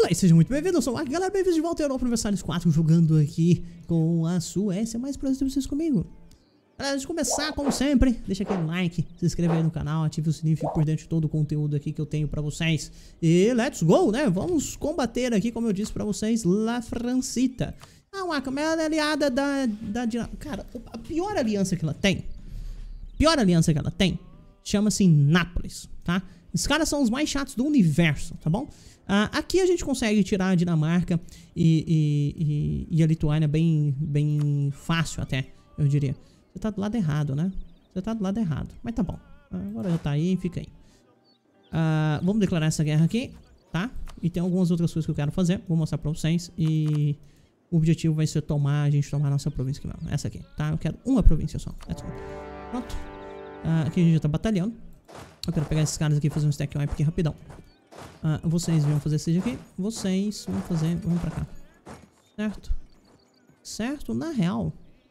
Olá e sejam muito bem-vindos, eu sou o Mark, galera, bem-vindos de volta ao Europa Universalis 4, jogando aqui com a Suécia, mais prazer ter vocês comigo. Galera, antes de começar, como sempre, deixa aquele like, se inscreva aí no canal, ative o sininho, fique por dentro de todo o conteúdo aqui que eu tenho pra vocês. E let's go, né? Vamos combater aqui, como eu disse pra vocês, La Francita. Ah, uma câmera aliada da Dinamarca. Cara, a pior aliança que ela tem, chama-se Nápoles, tá? Esses caras são os mais chatos do universo, tá bom? Aqui a gente consegue tirar a Dinamarca e a Lituânia bem fácil até, eu diria. Você tá do lado errado, né? Você tá do lado errado, mas tá bom. Agora já tá aí, fica aí. Vamos declarar essa guerra aqui, tá? E tem algumas outras coisas que eu quero fazer, vou mostrar pra vocês. E o objetivo vai ser a gente tomar a nossa província aqui mesmo, essa aqui, tá? Eu quero uma província só, pronto. Aqui a gente já tá batalhando. Eu quero pegar esses caras aqui e fazer um stack wipe aqui rapidão. Vocês vão fazer siege aqui. Vocês vão fazer... Vamos pra cá. Certo? Certo? Na real.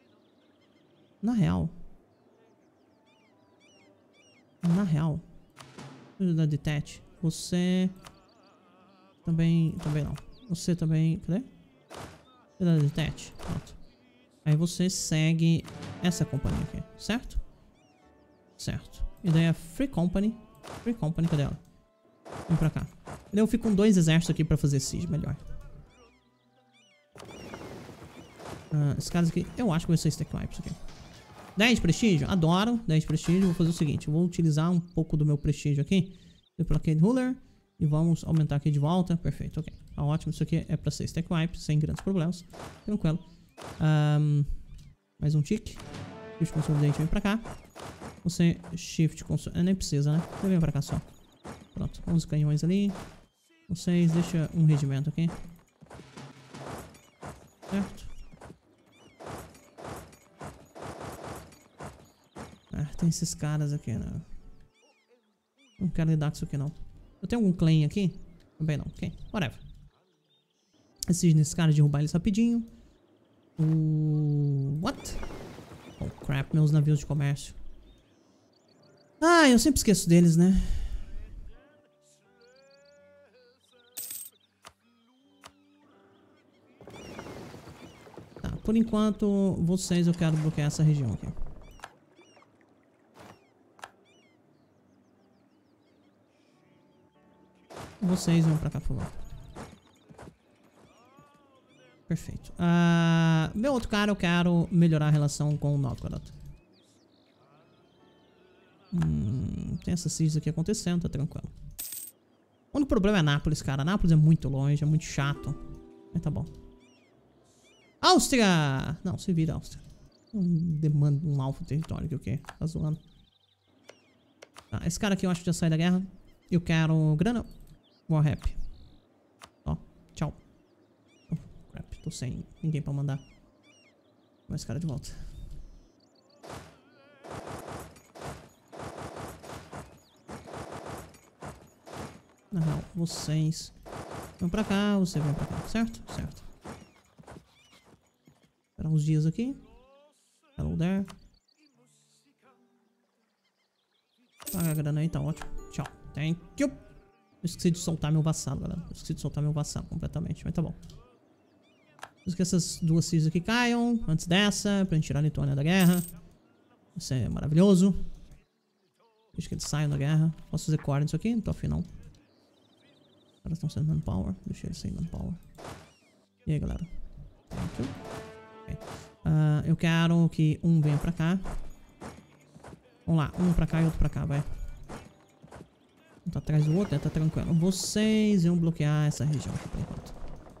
Ajudar de Tete. Você... Também não. Você também... Cadê? Ajudar de Tete. Pronto. Aí você segue essa companhia aqui. Certo? Certo. E daí a Free Company. Cadê ela? Vem pra cá. Eu fico com 2 exércitos aqui pra fazer siege melhor. Esses caras aqui, eu acho que vai ser stack wipes aqui. 10 prestígio? Adoro 10 prestígio. Vou fazer o seguinte, eu vou utilizar um pouco do meu prestígio aqui. Duplicate Ruler. E vamos aumentar aqui de volta. Perfeito, ok. Tá ótimo, isso aqui é pra ser stack wipe, sem grandes problemas. Tranquilo. Mais um tique. Shift Consolidate vem pra cá. Você Shift Consolidate, nem precisa, né? Você vem pra cá só. Pronto, 11 canhões ali. Vocês, deixa um regimento aqui. Certo? Tem esses caras aqui, né? Não quero lidar com isso aqui, não. Eu tenho algum claim aqui? Também não, ok, whatever. Exige nesses caras derrubar eles rapidinho. What? Oh crap, meus navios de comércio. Eu sempre esqueço deles, né? Tá, por enquanto, vocês, eu quero bloquear essa região aqui. Vocês vão pra cá, por favor. Perfeito. Meu outro cara, eu quero melhorar a relação com o Novgorod. Tem essas siege aqui acontecendo, tá tranquilo. O único problema é Nápoles, cara. Nápoles é muito longe, é muito chato. Mas tá bom. Áustria! Não, se vira, Áustria. Demanda um alfa território aqui, o quê? Tá zoando. Esse cara aqui eu acho que já sai da guerra. Eu quero grana. Warrap. Ó, tchau. Oh, crap, tô sem ninguém pra mandar. Mais cara de volta. Na real, vocês vão pra cá, você vem pra cá, certo? Certo. Esperar uns dias aqui. Hello there. Paga a grana aí, tá ótimo. Tchau. Thank you. Eu esqueci de soltar meu vassalo, galera. Eu esqueci de soltar meu vassalo completamente, mas tá bom. Preciso que essas duas sieges aqui caiam antes dessa, pra gente tirar a Lituânia da guerra. Isso é maravilhoso. Deixa que eles saiam da guerra. Posso fazer core nisso aqui? Não tô afim, não. Os caras estão sendo manpower. Deixa eles sem manpower. E aí, galera? Thank you. Okay. Eu quero que um venha pra cá. Vamos lá, um pra cá e outro pra cá, vai. Um tá atrás do outro, tá tranquilo. Vocês vão bloquear essa região aqui por enquanto.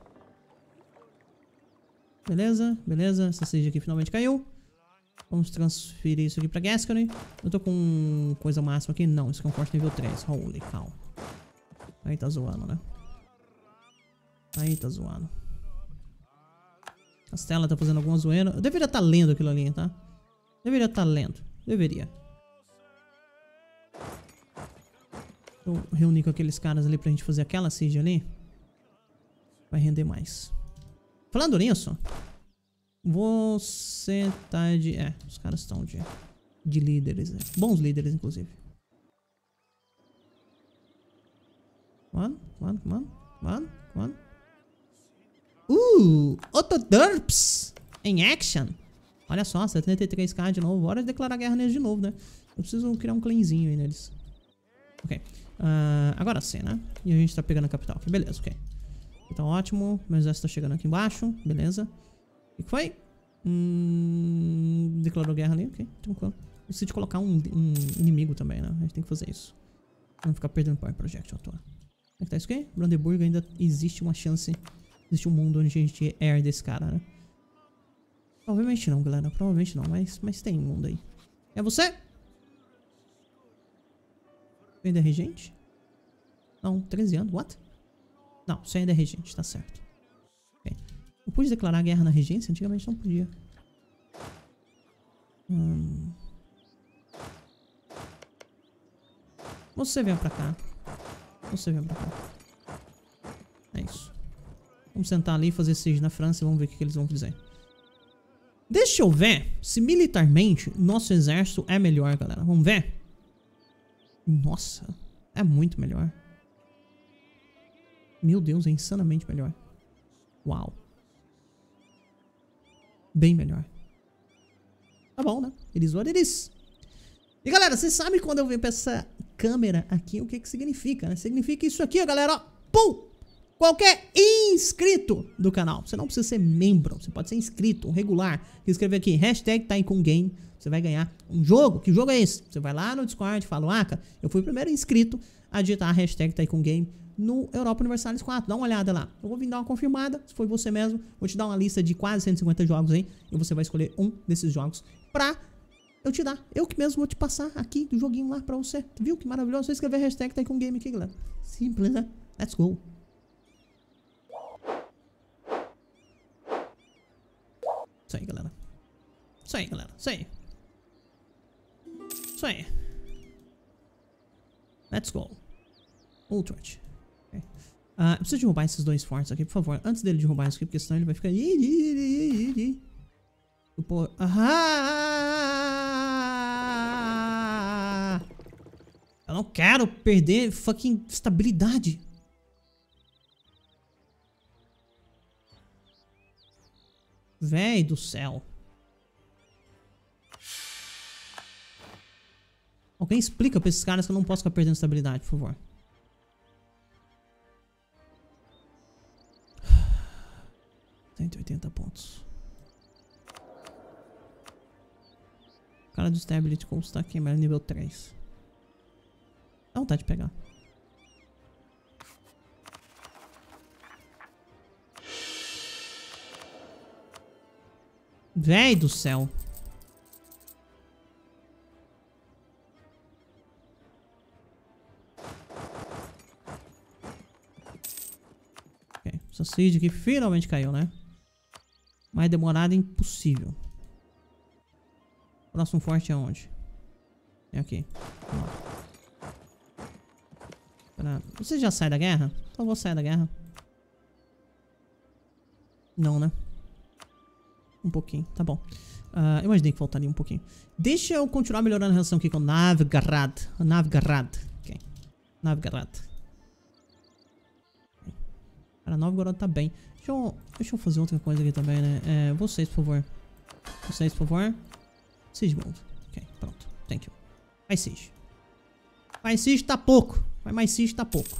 Beleza, beleza. Essa siege aqui finalmente caiu. Vamos transferir isso aqui pra Gascony. Eu tô com coisa máxima aqui? Não, isso aqui é um forte nível 3. Holy cow. Aí tá zoando, né? Aí tá zoando. Castela tá fazendo alguma zoeira. Eu deveria estar lendo aquilo ali, tá? Deveria estar lendo. Deveria. Eu reuni com aqueles caras ali pra gente fazer aquela siege ali. Vai render mais. Falando nisso, você tá de... os caras estão de líderes, né? Bons líderes, inclusive. Come on. Autoderps em action. Olha só, 73k de novo. Hora de declarar guerra neles de novo, né? Eu preciso criar um clanzinho aí neles. Ok. Agora sim, né? E a gente tá pegando a capital aqui. Beleza, ok. Então ótimo. Meu exército tá chegando aqui embaixo. Beleza. O que foi? Declarou guerra ali. Ok, tranquilo. Preciso colocar um inimigo também, né? A gente tem que fazer isso. Não ficar perdendo Power Project à toa. Como é que tá isso aqui? Brandenburgo ainda existe uma chance. Existe um mundo onde a gente herda desse cara, né? Provavelmente não, galera. Provavelmente não. Mas tem um mundo aí. É você? Você ainda é regente? Não, 13 anos. What? Não, você ainda é regente. Tá certo. Ok. Eu pude declarar guerra na regência? Antigamente não podia. Você vem pra cá. Você vem pra cá. É isso. Vamos sentar ali e fazer siege na França e vamos ver o que eles vão dizer. Deixa eu ver se militarmente nosso exército é melhor, galera. Vamos ver? Nossa, é muito melhor. Meu Deus, é insanamente melhor. Uau. Bem melhor. Tá bom, né? Eles what it is. E galera, vocês sabem quando eu venho pra essa câmera aqui, o que que significa, né? Significa isso aqui, ó, galera, ó. Pum! Qualquer inscrito do canal. Você não precisa ser membro, você pode ser inscrito, um regular. Escrever aqui, #TaikunGame. Você vai ganhar um jogo. Que jogo é esse? Você vai lá no Discord e fala, Aka, eu fui o primeiro inscrito a digitar a #TaikunGame no Europa Universalis 4. Dá uma olhada lá. Eu vou vir dar uma confirmada, se foi você mesmo. Vou te dar uma lista de quase 150 jogos aí. E você vai escolher um desses jogos pra eu te dar. Eu que mesmo vou te passar aqui do joguinho lá pra você. Viu que maravilhoso? Só escrever #TaikunGame aqui, galera. Simples, né? Let's go. Isso aí, galera. Isso aí, galera. Isso aí. Isso aí. Let's go. Ultrat. Okay. Eu preciso derrubar esses dois fortes aqui, por favor. Antes dele derrubar isso aqui, porque senão ele vai ficar... Eu não quero perder fucking estabilidade. Véi do céu. Alguém explica pra esses caras que eu não posso ficar perdendo estabilidade, por favor. Tem 80 pontos. O cara do Stability Coast tá aqui, mas é nível 3. Dá vontade de pegar. Véi do céu. Ok, essa siege aqui finalmente caiu, né? Mais demorada impossível. Próximo forte é onde? É aqui. Você já sai da guerra? Então eu vou sair da guerra. Não, né? Um pouquinho, tá bom. Eu imaginei que faltaria um pouquinho. Deixa eu continuar melhorando a relação aqui com Novgorod. Novgorod. Ok. Novgorod. Cara, Novgorod tá bem. Deixa eu fazer outra coisa aqui também, né? Vocês, por favor. Vocês, por favor. Siege mode. Ok, pronto. Thank you. Mais siege. Mais siege tá pouco. Mais siege tá pouco.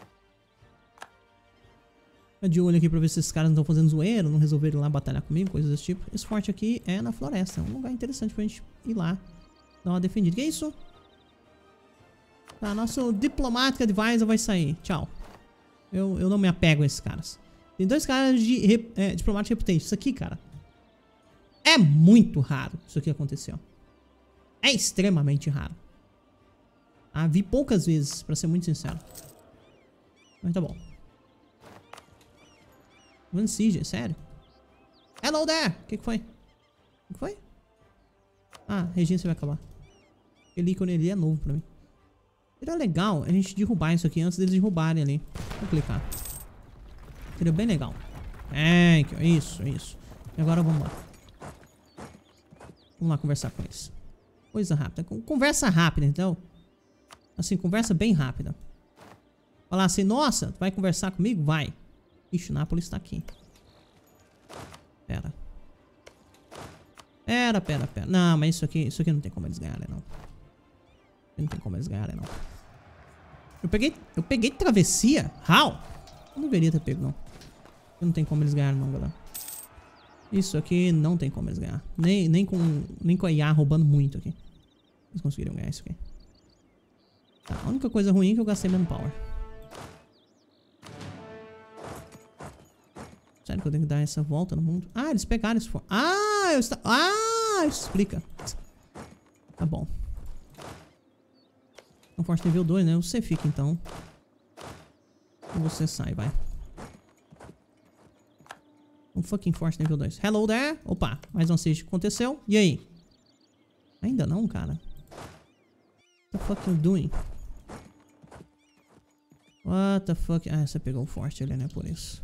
Tô de olho aqui pra ver se esses caras não estão fazendo zoeiro, não resolveram ir lá batalhar comigo, coisas desse tipo. Esse forte aqui é na floresta. É um lugar interessante pra gente ir lá. Dar uma defendida. Que é isso? Tá, nosso Diplomatic Advisor vai sair. Tchau. Eu não me apego a esses caras. Tem dois caras de Diplomatic Reputation. Isso aqui, cara, é muito raro. Isso aqui aconteceu. É extremamente raro. Vi poucas vezes, pra ser muito sincero. Mas tá bom. One Siege, sério? Hello there! O que foi? O que foi? Regência vai acabar. Aquele ícone ali é novo pra mim. Seria legal a gente derrubar isso aqui antes deles derrubarem ali. Vou clicar. Seria bem legal. Isso. E agora vamos lá. Vamos lá conversar com eles. Coisa rápida. Conversa rápida, então. Assim, conversa bem rápida. Falar assim, nossa, tu vai conversar comigo? Vai. Ixi, Nápoles tá aqui. Pera. Não, mas isso aqui não tem como eles ganharem, não. Não tem como eles ganharem, não. Eu peguei travessia? How? Não deveria ter pego, não. Não tem como eles ganharem, não, galera. Isso aqui não tem como eles ganhar. Nem com a IA roubando muito aqui. Eles conseguiriam ganhar isso aqui. Tá, a única coisa ruim é que eu gastei manpower. Sério que eu tenho que dar essa volta no mundo? Ah, eles pegaram esse... isso explica. Tá bom. Um forte nível 2, né? Você fica, então. E você sai, vai. Um fucking forte nível 2. Hello there. Opa, mais um siege aconteceu. E aí? Ainda não, cara. What the fuck you doing? What the fuck? Ah, você pegou o forte ali, né? Por isso.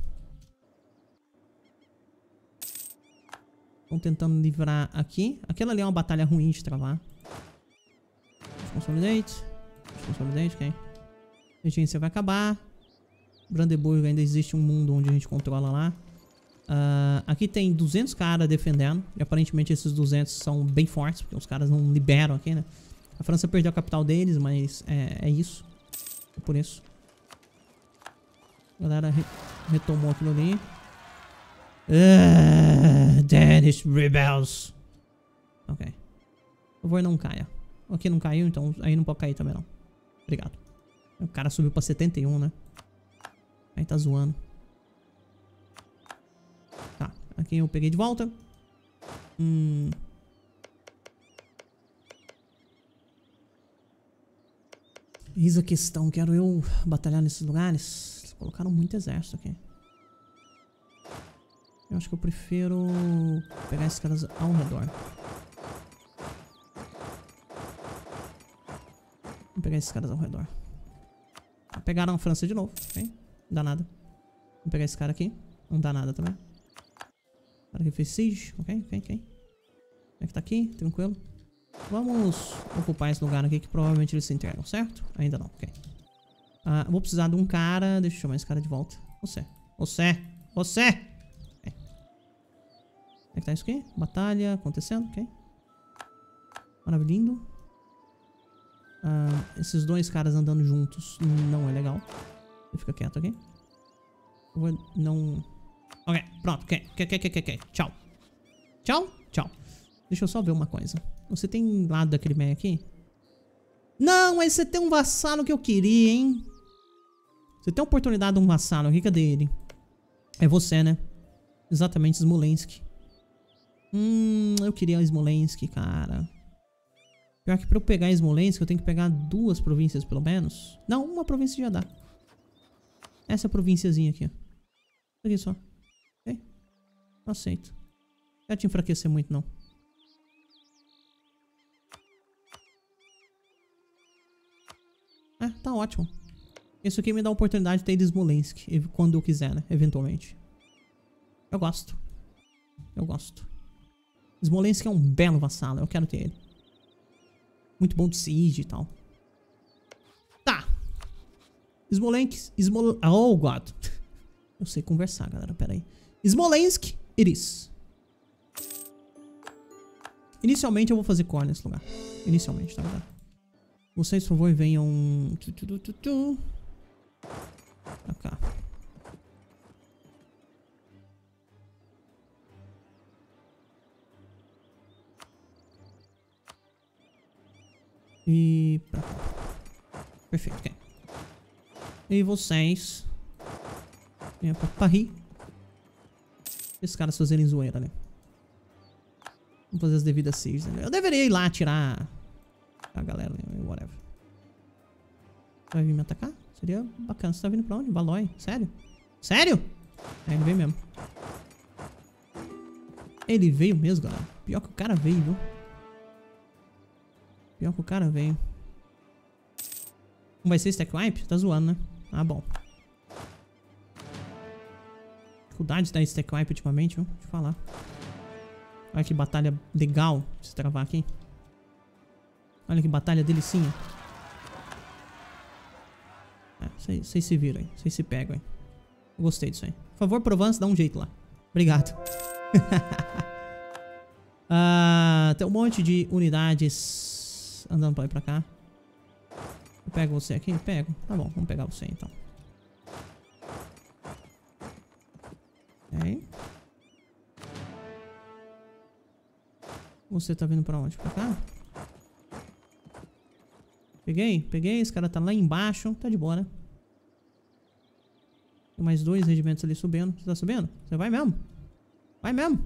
Estão tentando livrar aqui. Aquela ali é uma batalha ruim de travar. Consolidate, ok. Regência vai acabar. Brandeburgo ainda existe um mundo onde a gente controla lá. Aqui tem 200 caras defendendo. E aparentemente esses 200 são bem fortes, porque os caras não liberam aqui, né? A França perdeu a capital deles, mas é isso. É por isso. A galera retomou aquilo ali. Danish rebels. Ok. Por favor, não caia. Aqui não caiu, então aí não pode cair também não. Obrigado. O cara subiu pra 71, né? Aí tá zoando. Tá, aqui eu peguei de volta. Eis a questão, quero eu batalhar nesses lugares? Eles colocaram muito exército aqui. Eu acho que eu prefiro pegar esses caras ao redor. Vou pegar esses caras ao redor. Pegaram a França de novo, ok? Não dá nada. Vou pegar esse cara aqui. Não dá nada também. O cara que fez siege, ok. Como é que tá aqui? Tranquilo. Vamos ocupar esse lugar aqui que provavelmente eles se entregam, certo? Ainda não, ok. Vou precisar de um cara. Deixa eu chamar esse cara de volta. Você! Como é que tá isso aqui? Batalha acontecendo, ok. Maravilhindo. Esses dois caras andando juntos não é legal. Você fica quieto aqui. Não... Ok, pronto, ok. Tchau. Deixa eu só ver uma coisa. Você tem lado daquele meio aqui? Não, mas você tem um vassalo que eu queria, hein? Você tem a oportunidade de um vassalo aqui, cadê ele? É você, né? Exatamente, Smolensk. Eu queria Smolensk, cara. Pior que pra eu pegar Smolensk, eu tenho que pegar 2 províncias, pelo menos. Não, uma província já dá. Essa provínciazinha aqui, ó. Isso aqui só. Ok? Não aceito. Não quero te enfraquecer muito, não. Tá ótimo. Isso aqui me dá a oportunidade de ter ido Smolensk quando eu quiser, né? Eventualmente. Eu gosto. Smolensk é um belo vassalo. Eu quero ter ele. Muito bom de siege e tal. Tá. Oh, God. Eu sei conversar, galera. Pera aí. Smolensk, it is. Inicialmente eu vou fazer core nesse lugar. Inicialmente, tá, galera? Vocês, por favor, venham... Pra cá. E... pra cá. Perfeito, ok. E vocês... venham pra Paris. Esses caras fazerem zoeira, né? Vamos fazer as devidas sieges, né? Eu deveria ir lá tirar... a galera, né? Whatever. Vai vir me atacar? Seria bacana. Você tá vindo pra onde? Valois? Sério? Sério? Ele veio mesmo. Ele veio mesmo, galera. Pior que o cara veio, viu? Não vai ser stack wipe? Tá zoando, né? Ah, bom. Dificuldade de dar stack wipe ultimamente, viu? Deixa eu falar. Olha que batalha legal de se travar aqui. Olha que batalha delicinha. Vocês se viram aí. Vocês se pegam aí. Eu gostei disso aí. Por favor, Provence, dá um jeito lá. Obrigado. Tem um monte de unidades andando pra lá e pra cá. Eu pego você aqui? Pego. Tá bom, vamos pegar você então. Ok. Você tá vindo pra onde? Pra cá? Peguei. Esse cara tá lá embaixo. Tá de boa, né? Tem mais 2 regimentos ali subindo. Você tá subindo? Você vai mesmo? Vai mesmo?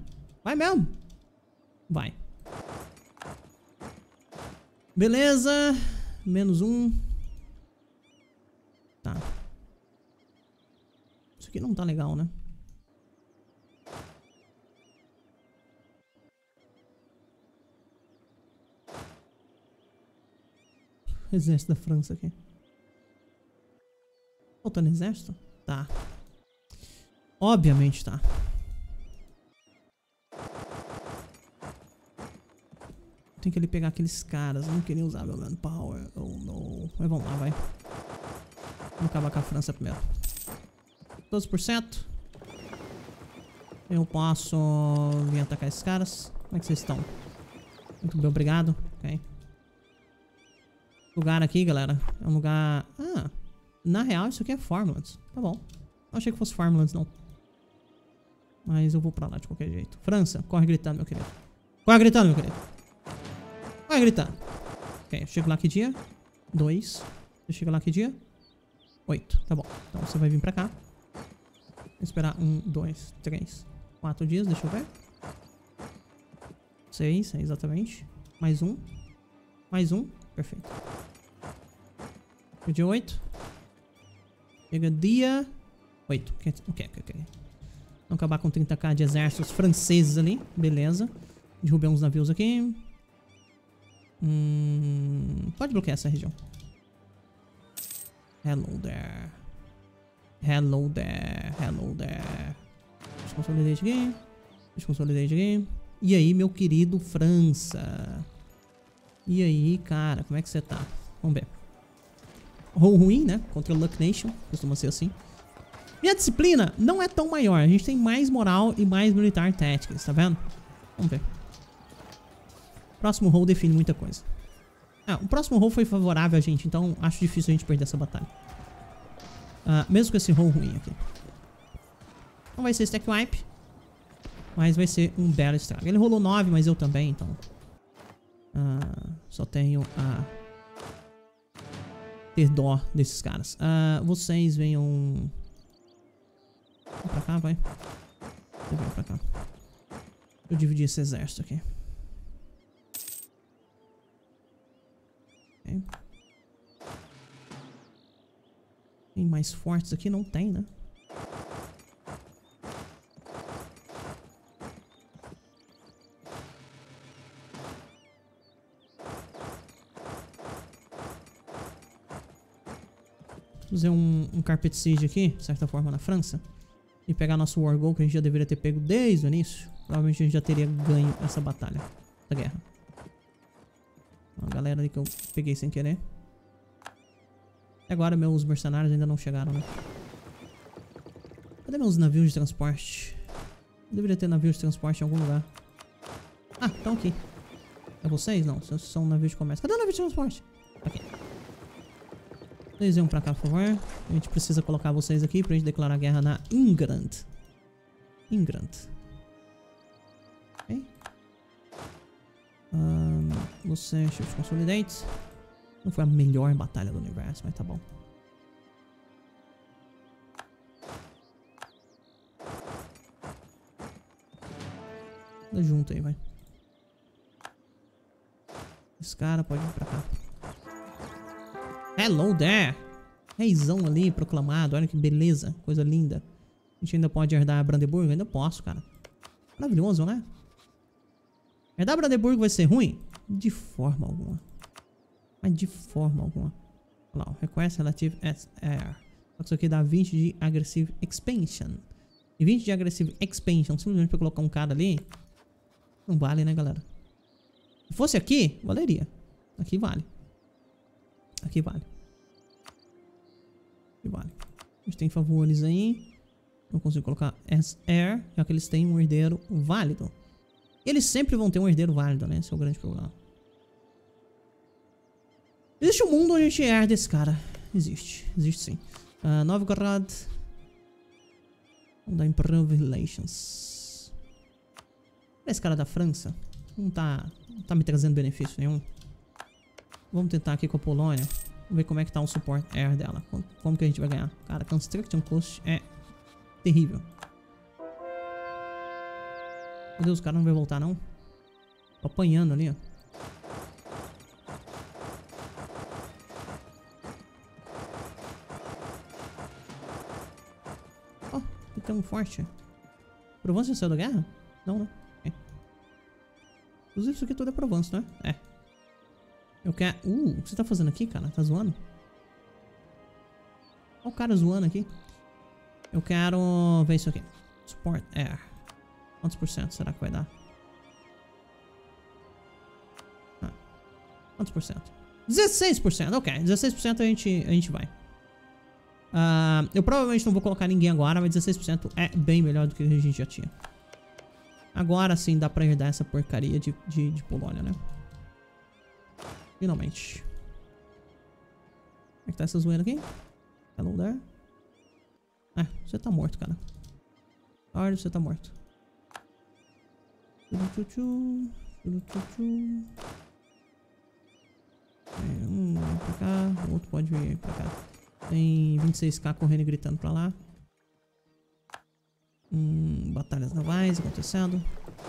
Vai. Beleza. -1. Tá. Isso aqui não tá legal, né? Exército da França aqui. Faltando exército? Tá. Obviamente tá. Tem que ali pegar aqueles caras. Não queria usar meu manpower. Oh não. Mas vamos lá, vai. Vamos acabar com a França primeiro. 12%. Eu posso vir atacar esses caras. Como é que vocês estão? Muito bem, obrigado. Ok. Lugar aqui, galera. É um lugar... Ah, na real isso aqui é Farmlands. Tá bom. Não achei que fosse Farmlands, não. Mas eu vou pra lá de qualquer jeito. França, corre gritando, meu querido. Corre gritando, meu querido. Corre gritando. Ok, eu chego lá que dia? 2. Eu chego lá que dia? 8. Tá bom. Então você vai vir pra cá. Vou esperar 1, 2, 3, 4 dias. Deixa eu ver. 6, é exatamente. Mais um. Mais um. Perfeito. Dia 8. Chega dia 8. Ok. Vamos acabar com 30k de exércitos franceses ali. Beleza. Derrubei uns navios aqui. Pode bloquear essa região. Hello there. Deixa eu consolidar aqui. E aí, meu querido França? E aí, cara, como é que você tá? Vamos ver. Roll ruim, né? Contra o Luck Nation. Costuma ser assim. Minha disciplina não é tão maior. A gente tem mais moral e mais militar tactics, tá vendo? Vamos ver. Próximo roll define muita coisa. O próximo roll foi favorável a gente, então acho difícil a gente perder essa batalha. Mesmo com esse roll ruim aqui. Não vai ser stack wipe, mas vai ser um belo estrago. Ele rolou 9, mas eu também, então... só tenho a... ter dó desses caras. Vocês venham... Vem pra cá, vai. Eu venho pra cá. Eu dividi esse exército aqui. Okay. Tem mais fortes aqui? Não tem, né? Fazer um carpet siege aqui, de certa forma, na França. E pegar nosso war goal, que a gente já deveria ter pego desde o início. Provavelmente a gente já teria ganho essa batalha, essa guerra. A galera ali que eu peguei sem querer. E agora meus mercenários ainda não chegaram, né? Cadê meus navios de transporte? Deveria ter navios de transporte em algum lugar. Estão aqui. É vocês? Não, vocês são navios de comércio. Cadê o navio de transporte? Aqui. Vocês venham pra cá, por favor. A gente precisa colocar vocês aqui pra gente declarar guerra na England. Ok. Você, Shift Consolidate. Não foi a melhor batalha do universo, mas tá bom. Anda junto aí, vai. Esse cara pode vir pra cá. Hello there! Reizão ali, proclamado. Olha que beleza. Coisa linda. A gente ainda pode herdar Brandeburgo? Ainda posso, cara. Maravilhoso, né? Herdar Brandeburgo vai ser ruim? De forma alguma. Mas de forma alguma. Olha lá, Request Relative SR. Isso aqui dá 20 de Aggressive Expansion. E 20 de Aggressive Expansion, simplesmente pra colocar um cara ali, não vale, né, galera? Se fosse aqui, valeria. Aqui vale. Aqui vale. Aqui vale. A gente tem favores aí. Não consigo colocar SR, já que eles têm um herdeiro válido. Eles sempre vão ter um herdeiro válido, né? Esse é o grande problema. Existe um mundo onde a gente herda esse cara. Existe. Existe sim. Novgorod. Vamos dar Improve Relations. Esse cara da França não tá me trazendo benefício nenhum. Vamos tentar aqui com a Polônia. Vamos ver como é que tá o support air dela. Como que a gente vai ganhar. Cara, Construction Cost é terrível. Meu Deus, o cara não vai voltar não. Tô apanhando ali, ó. Ó, aqui tem um forte. Provence saiu da guerra? Não, né? É. Inclusive isso aqui tudo é Provence, né? É. Eu quero... o que você tá fazendo aqui, cara? Tá zoando? Olha o cara zoando aqui. Eu quero ver isso aqui. Support Air. Quantos por cento será que vai dar? Quantos por cento? 16%, ok. 16% a gente vai. Eu provavelmente não vou colocar ninguém agora, mas 16% é bem melhor do que a gente já tinha. Agora sim dá pra herdar essa porcaria de Polônia, né? Finalmente. Como é que tá essa zoeira aqui? Hello there. Você tá morto, cara. Olha, você tá morto. Um vem pra cá, o outro pode vir pra cá. Tem 26k correndo e gritando pra lá. Batalhas navais acontecendo.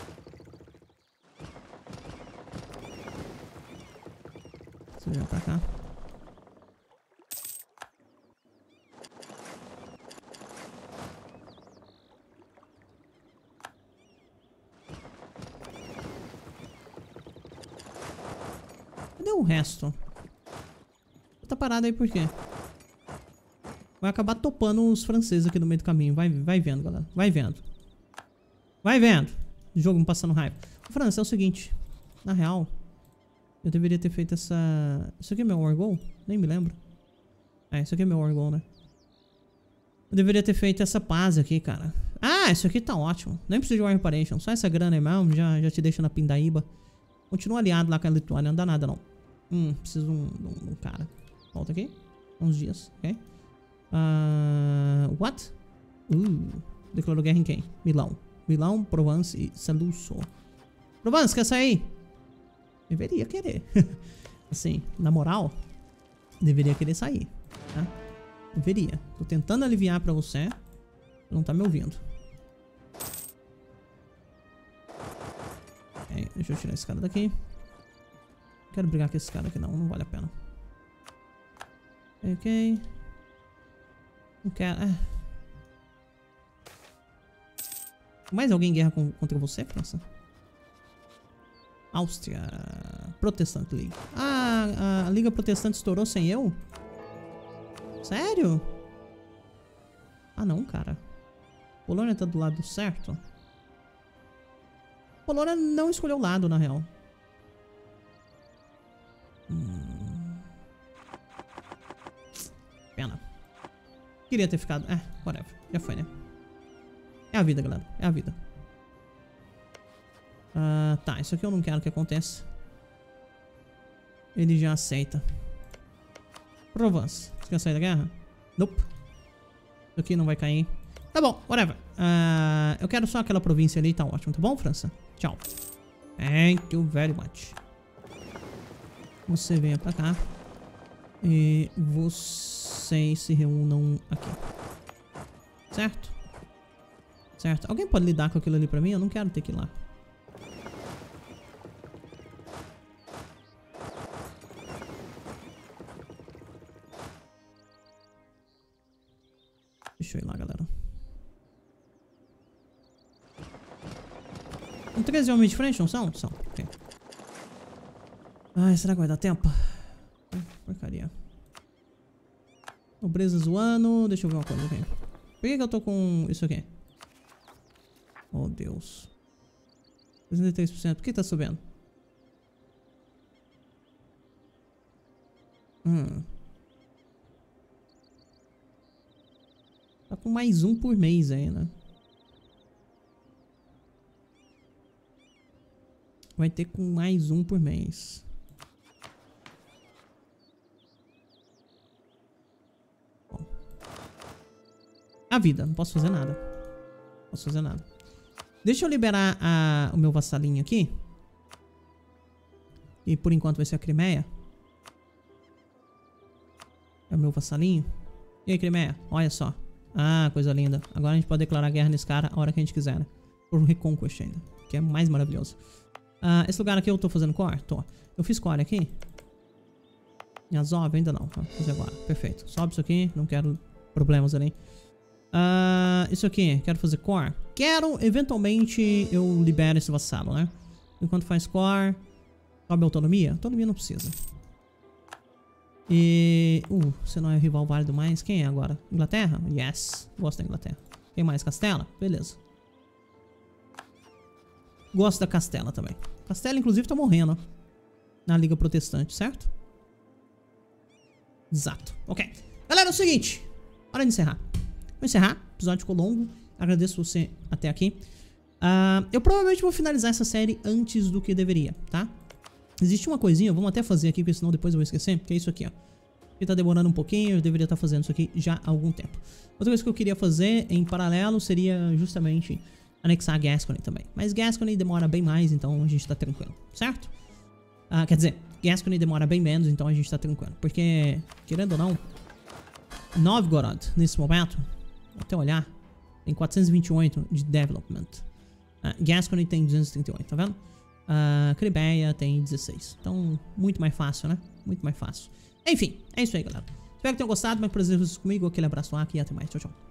Você vem pra cá. Cadê o resto? Tá parado aí por quê? Vai acabar topando os franceses aqui no meio do caminho. Vai vendo, galera. Vai vendo. Vai vendo. O jogo me passando raiva. França, é o seguinte. Na real, eu deveria ter feito essa... Isso aqui é meu War Goal? Nem me lembro. Isso aqui é meu War Goal, né? Eu deveria ter feito essa paz aqui, cara. Isso aqui tá ótimo. Nem preciso de War Reparation. Só essa grana aí mesmo, já te deixa na pindaíba. Continua aliado lá com a Lituânia, não dá nada não. Preciso de um cara. Volta aqui. Uns dias, ok? What? Declarou guerra em quem? Milão, Provence e Saluso. Provence, quer sair? Deveria querer. Assim, na moral, deveria querer sair, tá? Deveria. Tô tentando aliviar pra você. Não tá me ouvindo. Deixa eu tirar esse cara daqui. Não quero brigar com esse cara aqui não vale a pena. Ok. Não quero... Mais alguém em guerra contra você, França? Áustria. Protestante League. A Liga Protestante estourou sem eu? Sério? Não, cara. Polônia tá do lado certo? Polônia não escolheu o lado, na real. Pena. Queria ter ficado... whatever. Já foi, né? É a vida, galera. É a vida. Tá, isso aqui eu não quero que aconteça. Ele já aceita. Provence. Você quer sair da guerra? Nope. Isso aqui não vai cair. Tá bom, whatever. Eu quero só aquela província ali, tá ótimo. Tá bom, França? Tchau. Thank you very much. Você venha pra cá. E vocês se reúnam aqui. Certo? Certo. Alguém pode lidar com aquilo ali pra mim? Eu não quero ter que ir lá. Deixa eu ir lá, galera. São 13 homens de frente, não são? São, ok. Será que vai dar tempo? Porcaria. Nobreza zoando. Deixa eu ver uma coisa aqui. Por que eu tô com isso aqui? Oh, Deus. 63%. Por que tá subindo? Tá com mais um por mês ainda. vai ter com mais um por mês. Bom. A vida, não posso fazer nada. Não posso fazer nada. Deixa eu liberar o meu vassalinho aqui. E por enquanto vai ser a Crimeia. É o meu vassalinho. E aí, Crimeia? Olha só. Ah, coisa linda. Agora a gente pode declarar guerra nesse cara a hora que a gente quiser, né? Por Reconquest ainda. Que é mais maravilhoso. Esse lugar aqui eu tô fazendo core? Tô. Eu fiz core aqui? Em Azov ainda não. Vou fazer agora. Perfeito. Sobe isso aqui. Não quero problemas ali. Isso aqui. Quero fazer core? Quero. Eventualmente eu libero esse vassalo, né? Enquanto faz core. Sobe a autonomia? Autonomia não precisa. E... você não é rival válido mais? Quem é agora? Inglaterra? Yes. Gosto da Inglaterra. Quem mais? Castela? Beleza. Gosto da Castela também. Castela, inclusive, tá morrendo. Na Liga Protestante, certo? Exato. Ok. Galera, é o seguinte. Hora de encerrar. Vou encerrar. O episódio ficou longo. Agradeço você até aqui. Eu provavelmente vou finalizar essa série antes do que deveria, tá? Existe uma coisinha, vamos até fazer aqui, porque senão depois eu vou esquecer, que é isso aqui, ó. Que tá demorando um pouquinho, eu deveria estar fazendo isso aqui já há algum tempo. Outra coisa que eu queria fazer em paralelo seria justamente anexar Gascony também. Mas Gascony demora bem mais, então a gente tá tranquilo, certo? Quer dizer, Gascony demora bem menos, então a gente tá tranquilo. Porque, querendo ou não, Novgorod, nesse momento, vou até olhar, tem 428 de development. Gascony tem 238, tá vendo? Crimeia tem 16. Então, muito mais fácil, né? Muito mais fácil. Enfim, é isso aí, galera. Espero que tenham gostado. Mais prazer comigo. Aquele abraço aqui e até mais. Tchau, tchau.